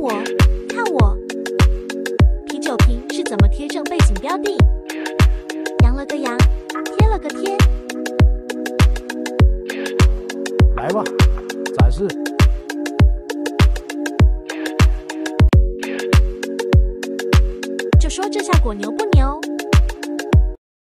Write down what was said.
我，看我，啤酒瓶是怎么贴正背景标的？扬了个扬，贴了个贴。 来吧，展示。 就说这下果牛不牛？